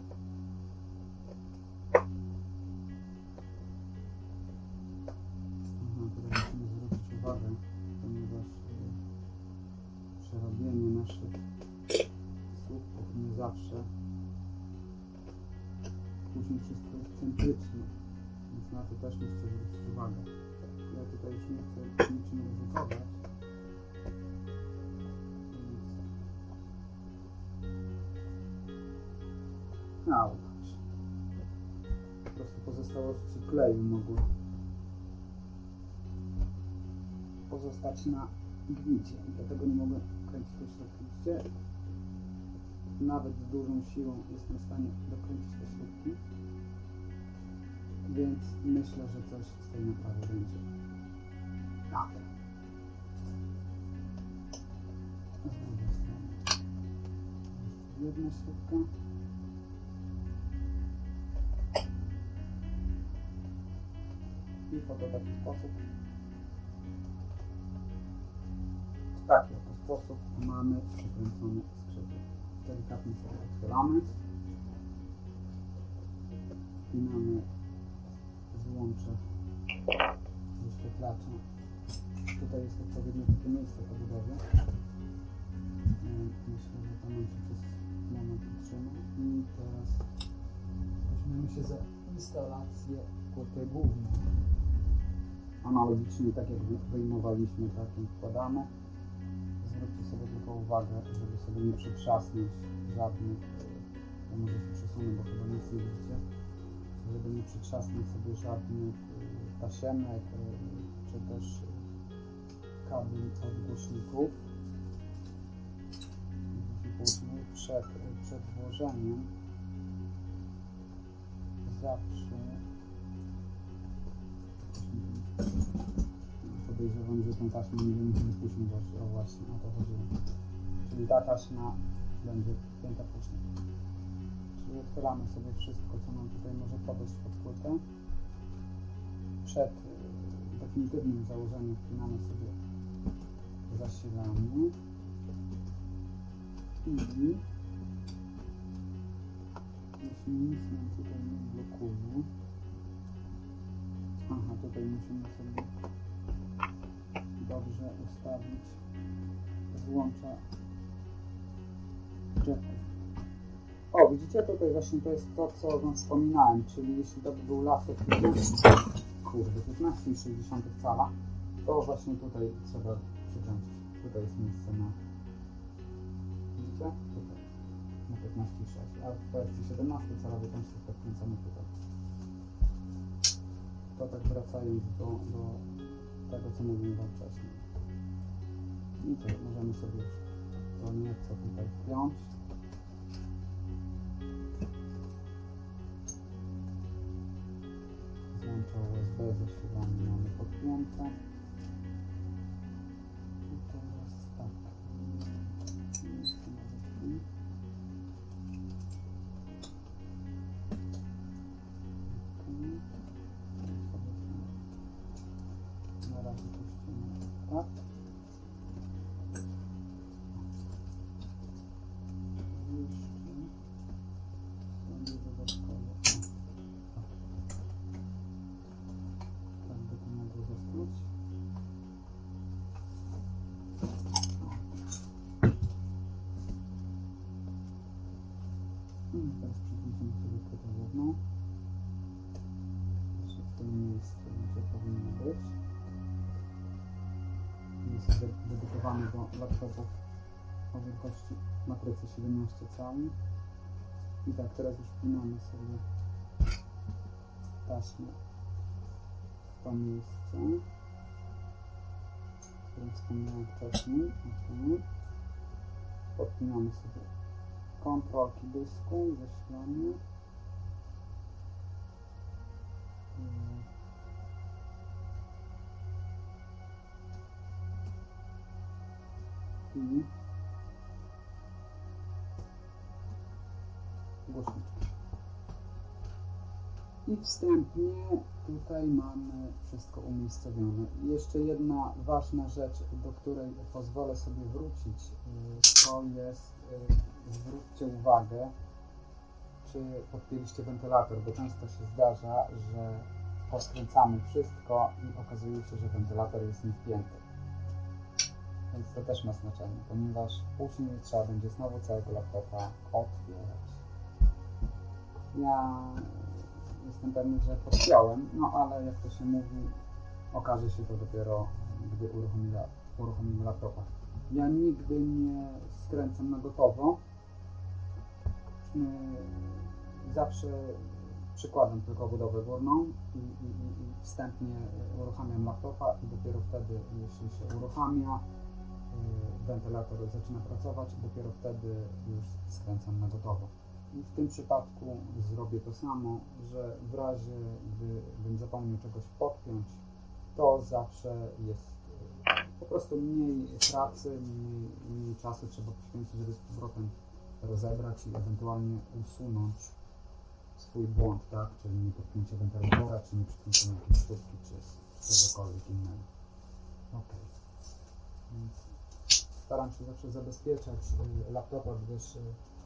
Tutaj musimy zwrócić uwagę, ponieważ przerobienie naszych słupków nie zawsze później wszystko jest centryczne, więc na to też nie chcę zwrócić uwagę. Ja tutaj już nie chcę niczym ryzykować. Po prostu pozostałości kleju mogły pozostać na gnicie i dlatego nie mogę kręcić tej śrubki. Widzicie? Nawet z dużą siłą jestem w stanie dokręcić te śrubki, więc myślę, że coś z tej naprawy będzie. Tak. Z drugiej strony. Jeszcze jedna śrubka. I w oto taki sposób. W taki oto sposób mamy przykręcone skrzypce. Delikatnie sobie otwieramy. Wpinamy złącze wyświetlacza. Tutaj jest odpowiednio takie miejsce po budowie. Myślę, że to nam się przez moment utrzyma. I teraz weźmiemy się za instalację płyty głównej. Analogicznie, tak jak wyjmowaliśmy, tak ją wkładamy. Zwróćcie sobie tylko uwagę, żeby sobie nie przytrzasnąć żadnych, ja może się przesunę, bo chyba nic nie widzicie, żeby nie przytrzasnąć sobie żadnych tasiemek, czy też kabli od głośników. Później przed włożeniem zawsze podejrzewam, że tą taśmę nie będziemy później właśnie, o właśnie, o to chodziło. Czyli ta taśma będzie wpięta później. Czyli otwieramy sobie wszystko, co nam tutaj może podejść pod płytę. Przed definitywnym założeniem wpinamy sobie zasilanie i jeśli nic nam tutaj nie blokuje, tutaj musimy sobie dobrze ustawić złącza jacków. O, widzicie, tutaj właśnie to jest to, co wam wspominałem, czyli jeśli to by był laptop 15,6 cala, to właśnie tutaj trzeba przykręcić. Tutaj jest miejsce na, widzicie? Tutaj na 15,6, a w wersji 17 calowej ten śrubek wkręcamy tutaj. To tak wracając do tego, co mówiłem wam wcześniej. I to możemy sobie już to nieco tutaj wpiąć. Złącze USB zasilanie mamy podpięte. I teraz tak. Na razie puścimy tak. Teraz przykręcimy sobie płytę główną. W tym miejscu, gdzie powinno być. Jest dedykowany do laptopów o wielkości matrycy 17 cali. I tak, teraz już wpinamy sobie taśmę w to miejsce, o którym wspomniałem wcześniej. Podpinamy sobie kontrolki dysku i zasilanie. I głośniczki. I wstępnie tutaj mamy wszystko umiejscowione. I jeszcze jedna ważna rzecz, do której pozwolę sobie wrócić, to jest, zwróćcie uwagę, czy podpięliście wentylator, bo często się zdarza, że poskręcamy wszystko i okazuje się, że wentylator jest niewpięty. Więc to też ma znaczenie, ponieważ później trzeba będzie znowu całego laptopa otwierać. Ja jestem pewny, że podpiąłem, no ale jak to się mówi, okaże się to dopiero, gdy uruchomimy laptopa. Ja nigdy nie skręcam na gotowo. Zawsze przykładam tylko obudowę górną i wstępnie uruchamiam laptopa i dopiero wtedy, jeśli się uruchamia, wentylator zaczyna pracować, dopiero wtedy już skręcam na gotowo. I w tym przypadku zrobię to samo, że w razie gdy bym zapomniał czegoś podpiąć, to zawsze jest po prostu mniej pracy, mniej czasu trzeba poświęcić, żeby z powrotem rozebrać i ewentualnie usunąć swój błąd, tak? Czyli nie podpięcie wentylatora, czy nie przykręcenie jakiejś śrubki, czy czegokolwiek innego. Ok. Więc staram się zawsze zabezpieczać laptopa, gdyż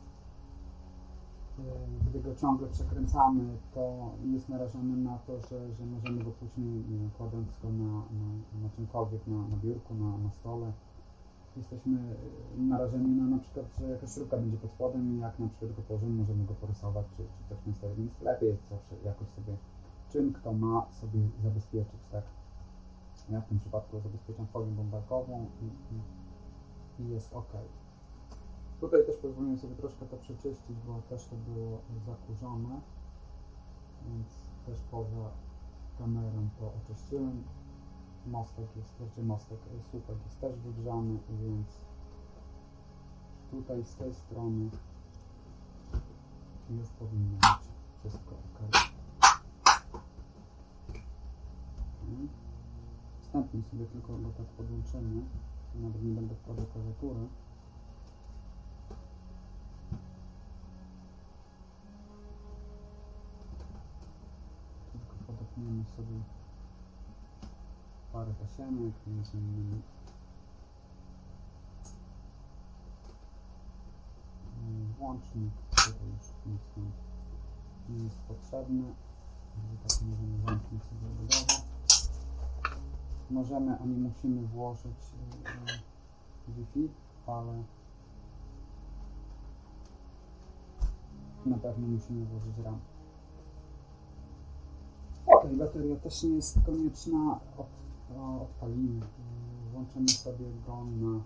gdy go ciągle przekręcamy, to jest narażony na to, że możemy go później, kładąc go na czymkolwiek, na biurku, na stole, jesteśmy narażeni na przykład, że jakaś śrubka będzie pod spodem i jak na przykład go położymy, możemy go porysować, czy coś w tym stylu. Więc lepiej jest zawsze jakoś sobie, czym kto ma sobie zabezpieczyć, tak? Ja w tym przypadku zabezpieczam folią bąbelkową i jest ok. Tutaj też pozwoliłem sobie troszkę to przeczyścić, bo też to było zakurzone, więc też poza kamerą to oczyściłem. Mostek jest, słupek jest też wygrzany, więc tutaj z tej strony już powinno być wszystko ok. Wstępnie sobie tylko go tak podłączymy, nawet nie będę wkładał klawiatury. Tylko podepniemy sobie parę tasiemek, między innymi włącznik, który już nie jest potrzebny, tak możemy zamknąć sobie budowę. Możemy, a nie musimy włożyć Wi-Fi, ale na pewno musimy włożyć RAM. Ok, bateria też nie jest konieczna, odpalimy, włączymy sobie go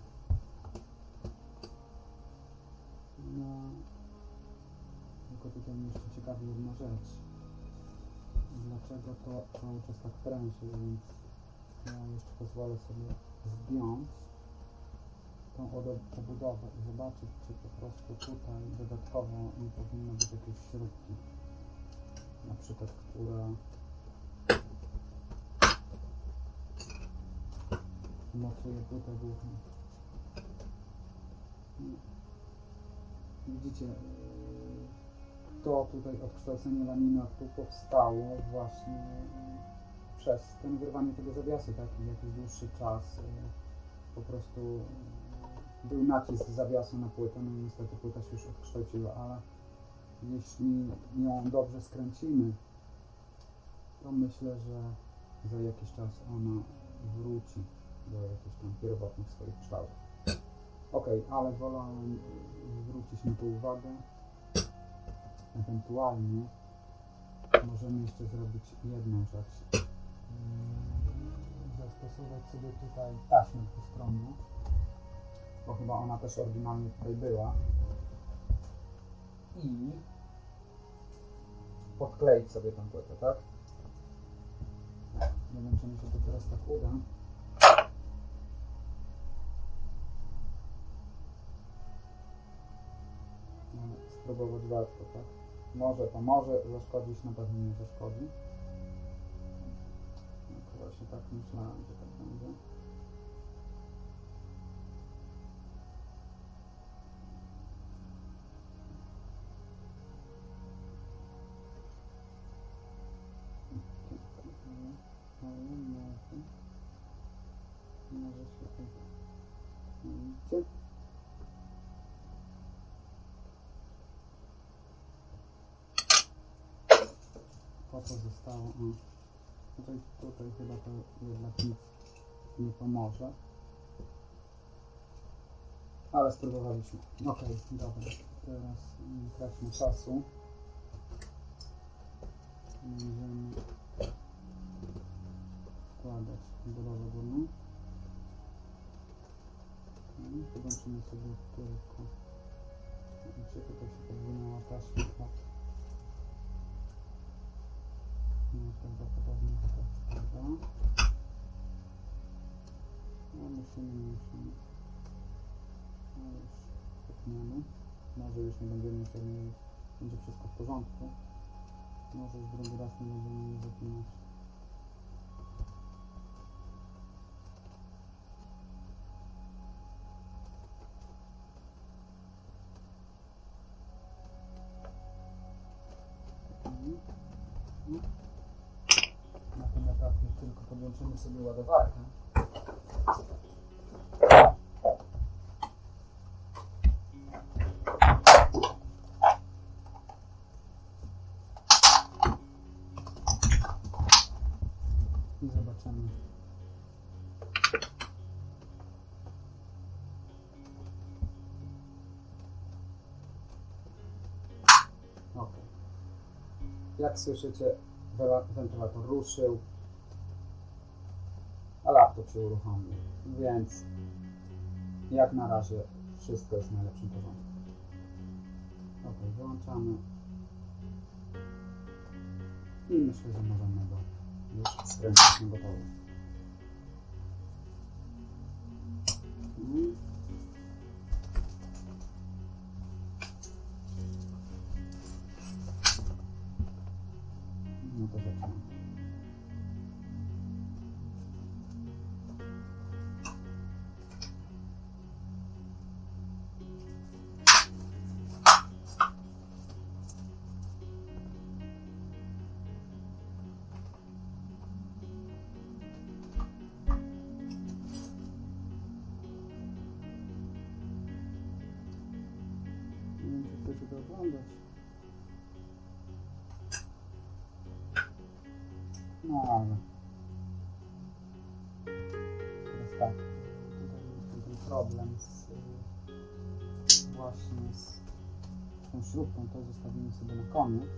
tylko tutaj mnie jeszcze ciekawi jedna rzecz, dlaczego to cały czas tak pręży, więc ja jeszcze pozwolę sobie zdjąć tą obudowę i zobaczyć, czy po prostu tutaj dodatkowo nie powinno być jakiejś śrubki, na przykład, która mocuje tutaj głównie. Widzicie, to tutaj odkształcenie laminatu powstało właśnie przez ten wyrwanie tego zawiasu, tak? I jakiś dłuższy czas po prostu był nacisk zawiasu na płytę, no i niestety płyta się już odkształciła, ale jeśli ją dobrze skręcimy, to myślę, że za jakiś czas ona wróci do jakichś tam pierwotnych swoich kształtów. Ok, ale wolałem zwrócić na to uwagę. Ewentualnie możemy jeszcze zrobić jedną rzecz. Zastosować sobie tutaj taśmę dwustronną, bo chyba ona też oryginalnie tutaj była. I podkleić sobie tę płytę, tak? Nie wiem, czy mi się to teraz tak uda. Spróbować warto, tak? Może to może zaszkodzić, na pewno nie zaszkodzi. Właśnie tak myślałem, że tak będzie. może się tak... Widzicie? To co zostało... Tutaj chyba to jednak nic nie pomoże. Ale spróbowaliśmy. Ok, dobra. Teraz nie traćmy czasu. Będziemy wkładać budowę górną. Podłączymy sobie tylko... Czy tutaj się podwinęła taśma? No, prawdopodobnie to tak prawda. No, musimy. No już potniemy. Może już nie będziemy musieli, będzie wszystko w porządku. Może już drugi raz nie będziemy jej zapinać. Na tym etapie tylko podłączymy sobie ładowarkę. I zobaczymy. Ok. Jak słyszycie, wentylator ruszył, a laptop się uruchomił, więc jak na razie wszystko jest w najlepszym porządku. Ok, wyłączamy i myślę, że możemy go już skręcić na gotowo. No to zaczynamy. Nie wiem, czy chcecie to oglądać. No ale teraz tak, tutaj jest ten problem właśnie z tą śrubką, to zostawimy sobie na koniec.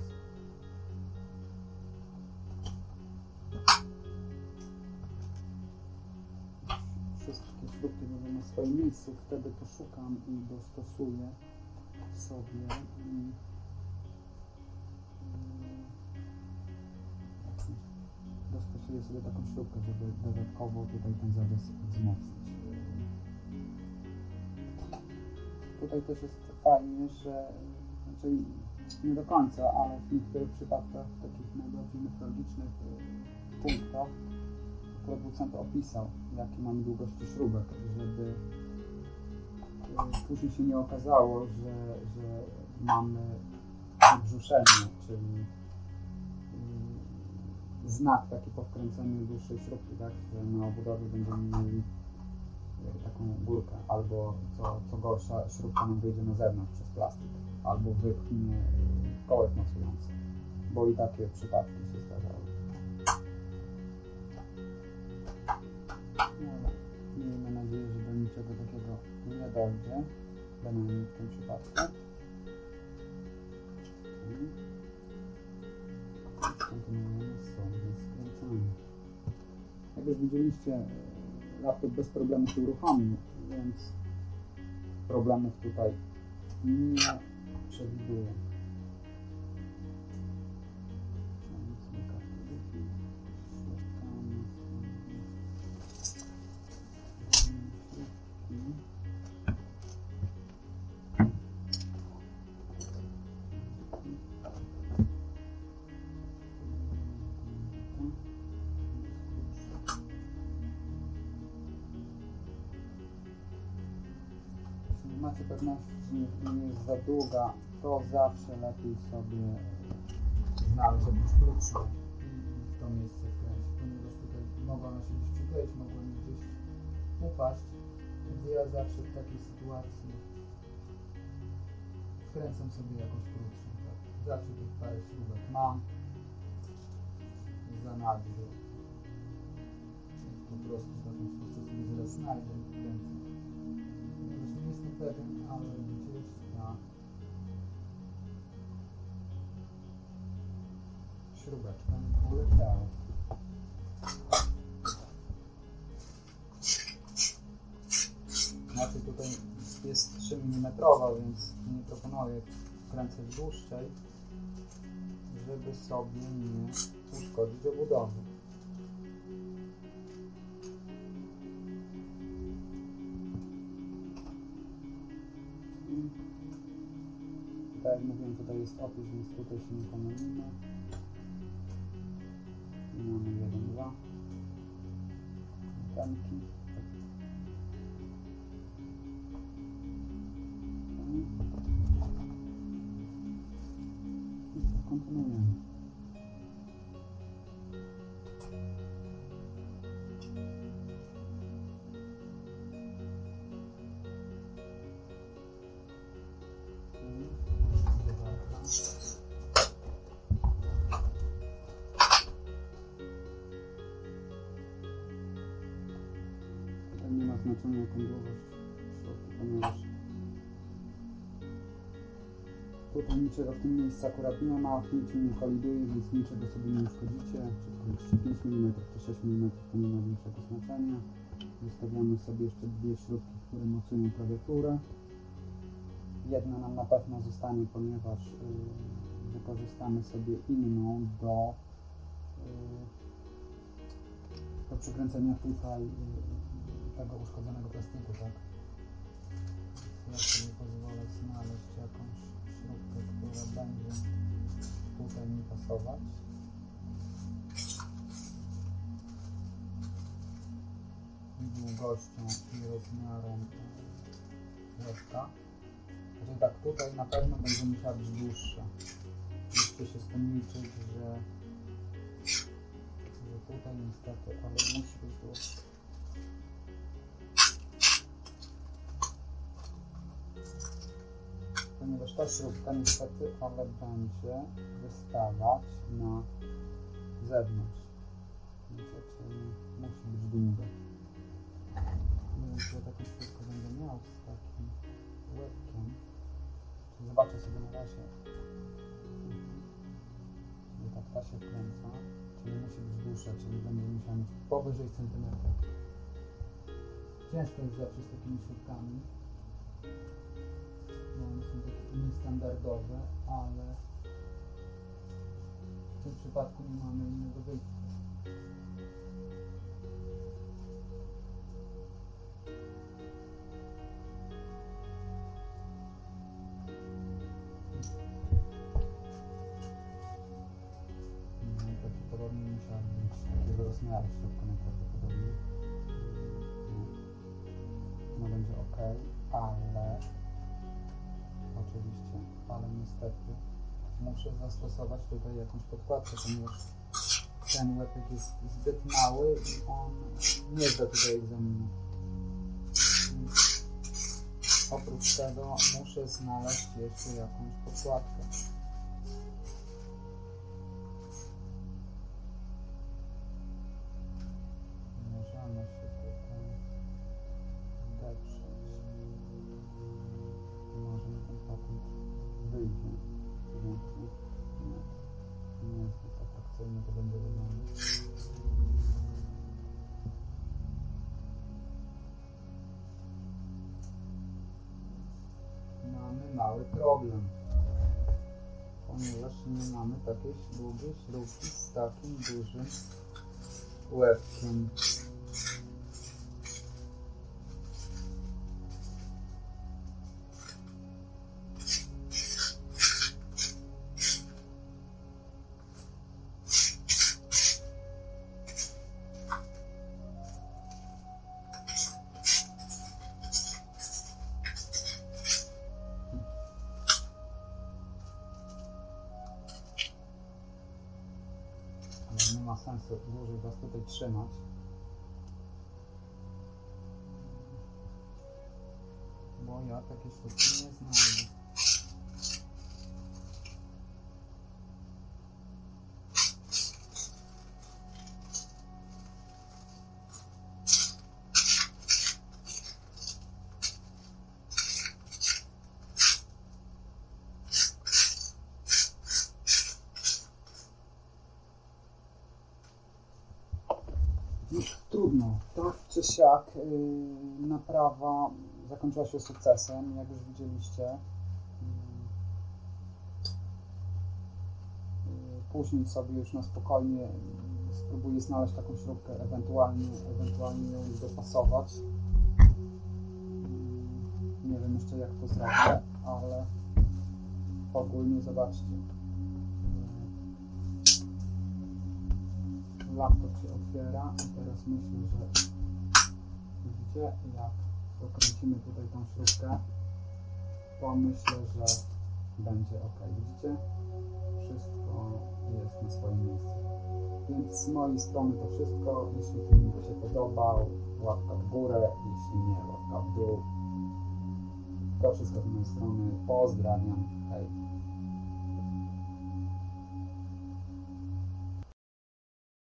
Wszystkie śrubki będą na swoim miejscu, wtedy poszukam i dostosuję sobie dostosuję sobie taką śrubkę, żeby dodatkowo tutaj ten zarys wzmocnić. Tutaj też jest fajnie, że znaczy nie do końca, ale w niektórych przypadkach, w takich najbardziej newralgicznych punktach, producent opisał, jakie mamy długości śrubek, żeby później się nie okazało, że mamy wybrzuszenie, czyli znak taki po wkręceniu dłuższej śrubki, tak, że na obudowie będziemy mieli taką górkę, albo co gorsza, śrubka nam wyjdzie na zewnątrz przez plastik, albo wypchnie kołek mocujący, bo i takie przypadki się zdarzały. No, miejmy nadzieję, że do niczego takiego nie dojdzie, bynajmniej w tym przypadku. Kontynuujemy sobie skręcanie. Jak już widzieliście, laptop bez problemu się uruchomił, więc problemów tutaj nie przewiduję. Macie pewność, że nie jest za długa, to zawsze lepiej sobie znaleźć jakąś krótszą i w to miejsce wkręcić, ponieważ tutaj mogą one się gdzieś przykleić, mogą gdzieś upaść, więc ja zawsze w takiej sytuacji wkręcam sobie jakąś krótszą. Tak? Zawsze tych parę śrubek mam w zanadrzu. Po prostu taką śrubkę sobie zaraz znajdę i wkręcę. Zresztą nie jestem pewien, ale gdzieś na śrubeczka mi poleciała. Znaczy tutaj jest 3 mm, więc nie proponuję wkręcać dłuższej, żeby sobie nie uszkodzić obudowy. Tak jak mówiłem, tutaj jest opis, więc tutaj się nie pomylimy. I mamy 1, 2 antenki. I kontynuujemy. Tutaj nie ma znaczenia jaką długość środka, ponieważ tutaj niczego w tym miejscu akurat nie ma, nic nie koliduje, więc niczego sobie nie uszkodzicie. Czy to 5 mm, czy 6 mm, to nie ma większego znaczenia. Zostawiamy sobie jeszcze dwie śrubki, które mocują klawiaturę. Jedna nam na pewno zostanie, ponieważ wykorzystamy sobie inną do przykręcenia tutaj tego uszkodzonego plastiku, tak? Ja sobie pozwolę znaleźć jakąś śrubkę, która będzie tutaj mi pasować. I długością i rozmiarem łebka. Czyli tak, tutaj na pewno będzie musiała być dłuższa. Musicie się z tym liczyć, że tutaj niestety, ale musi być dłuższa. Ponieważ ta śrubka niestety, ale będzie wystawać na zewnątrz. Wiecie, czyli musi być długa. Nie wiem, czy ja taką śrubkę będę miał z takim łebkiem. Czyli zobaczę sobie na razie. Czyli tak ta się wkręca. Czyli musi być dłuższa, czyli będzie musiała mieć powyżej centymetra. Ciężko jest zawsze z takimi śrubkami, bo one są takie niestandardowe, ale w tym przypadku nie mamy innego wyjścia. Prawdopodobnie musiała być takiego rozmiaru śrubka najprawdopodobniej. No będzie ok, ale oczywiście, ale niestety muszę zastosować tutaj jakąś podkładkę, ponieważ ten łepek jest zbyt mały i on nie zda tutaj egzaminu. Oprócz tego muszę znaleźć jeszcze jakąś podkładkę. Możemy się tutaj wdeprzeć. Może mi ten patent wyjdzie. Nie jest zbyt atrakcyjnie to będzie wyglądać. Mamy mały problem, ponieważ nie mamy takiej długiej śrubki z takim dużym łebkiem. Nie ma sensu dłużej Was tutaj trzymać. ja takie śrubki nie znajdę. Trudno, tak czy siak naprawa zakończyła się sukcesem, jak już widzieliście. Później sobie już na spokojnie spróbuję znaleźć taką śrubkę, ewentualnie ją dopasować. Nie wiem jeszcze jak to zrobię, ale ogólnie zobaczcie. Laptop się otwiera i teraz myślę, że widzicie, jak dokręcimy tutaj tą śrubkę, to myślę, że będzie ok. Widzicie? Wszystko jest na swoim miejscu. Więc z mojej strony to wszystko. Jeśli film Wam się podobał, łapka w górę, jeśli nie, łapka w dół. To wszystko z mojej strony. Pozdrawiam. Hej.